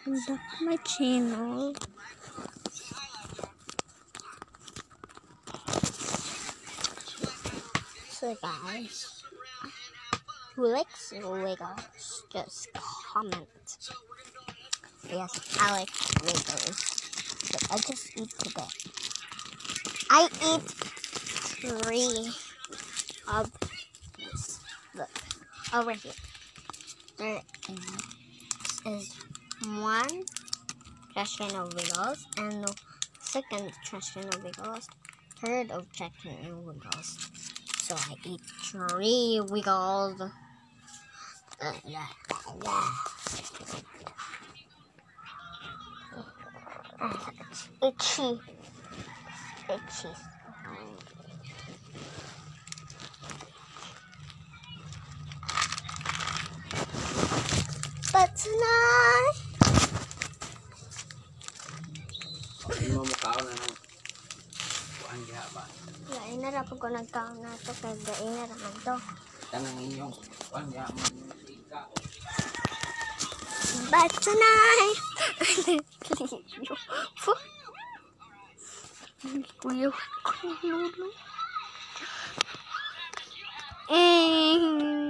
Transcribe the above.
welcome back to my channel. So guys, who likes Wiggles, just comment. Yes, I like Wiggles, but I just eat today. I eat 3 of this. Look, over here. There is 1 trash can of Wiggles, and the second trash can of Wiggles, third of trash can of Wiggles. So I eat 3 Wiggles. Itchy. But tonight, Hindi mo mukhaon na ng kuhan diha ba? lain na rapod ko nagkaon na ito, kaya lain na naman to. Tanang inyong kuhan diha mo sika. But tonight, Kuya,